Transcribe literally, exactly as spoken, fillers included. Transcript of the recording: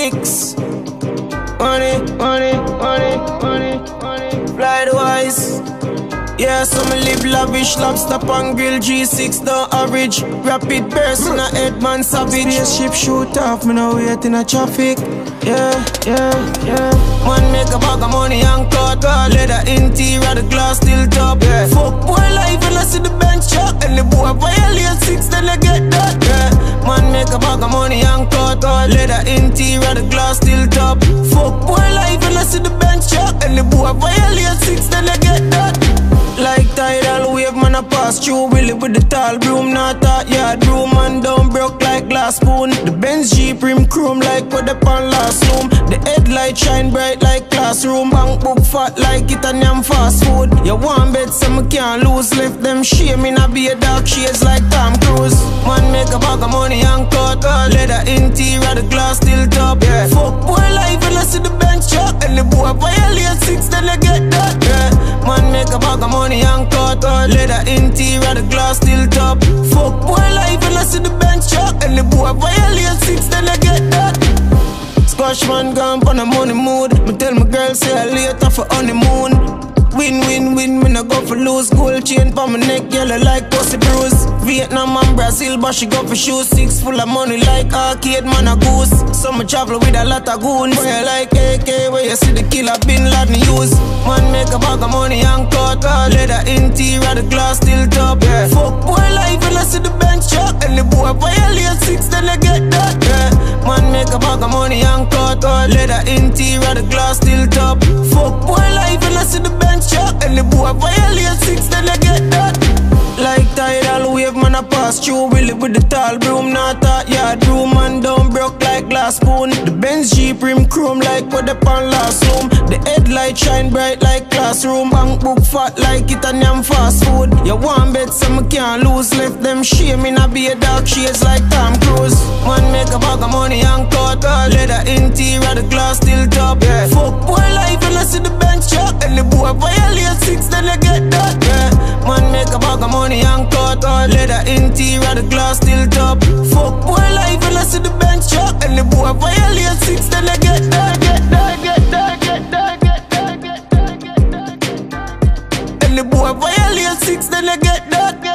six. Money, money, money, money, money. Fly the wise. Yeah, some live lavish, lobster pan grill, G six the average. Rapid burst in a head man savage. Spaceship shoot off, me no wait in a traffic. Yeah, yeah, yeah. Man make a bag of money and cut. Leather interior, the glass still top. Yeah. Fuck boy life and I see the bench chuck. And the boy violate six, then they get that. Yeah. Man make a bag of money and cut. Leather interior, the glass still top. Fuck boy life and I see the bench chuck. And the boy violate six, then they get that. Like tidal wave, man, I pass through Willie with the tall broom, not that yard broom. Man down broke like glass spoon. The Benz Jeep rim chrome like what the pan last room. The headlight shine bright like classroom. Bank book fat like it and yam fast food. You want bet so me can't lose. Left them shame in a be a dark shades like Tom Cruise. Man make a bag of money and cut. Leather interior, the glass still top. Yeah. Fuck boy life and I see the bench chuck. And the boy violate six, then they get that. Yeah. Man make a bag of money and cut. Leather interior, the glass still top. Fuck boy life and I see the bench chuck. And the boy violate six, then they get that. Squash man gone on a money mood. Me tell my girl say I later for honeymoon. Win, win, win, me no go for lose. Gold chain for my neck, yellow like pussy bruise. Vietnam and Brazil, but she go for shoes. Six full of money like arcade, man a goose. Some travel with a lot of goons. Where like A K, where you see the killer Bin Laden use. Man make a bag of money and cut. Leather interior, the glass still top. Yeah. Fuck boy life and I see the bench chuck. And the boy violate six, then they get that. Yeah. Man make a bag of money and cut. Leather interior, the glass still top. Fuck boy life and I see the bench chuck. And the boy violate six, then they get that. Like tidal wave, man, I pass through Willie with the tall broom, not that yard broom. Man down broke like glass spoon. The Benz Jeep rim chrome like what the pan last room. The headlight shine bright like classroom. Bank book fat like it and yam fast food. You want bet so me can't lose. Left them shame in a be a dark shades like Tom Cruise. Man make a bag of money and cut. Leather interior, the glass still top. Yeah. Fuck boy life and I see the bench chuck. And the boy violate six, then they get that. Yeah. Man make a bag of money and cut. Leather interior, the glass still top. Fuck boy life and I see the bench chuck. And the boy violate six, then they get that. Get that, get that, get that, get that, get that, get that. And the boy violate six, then they get that.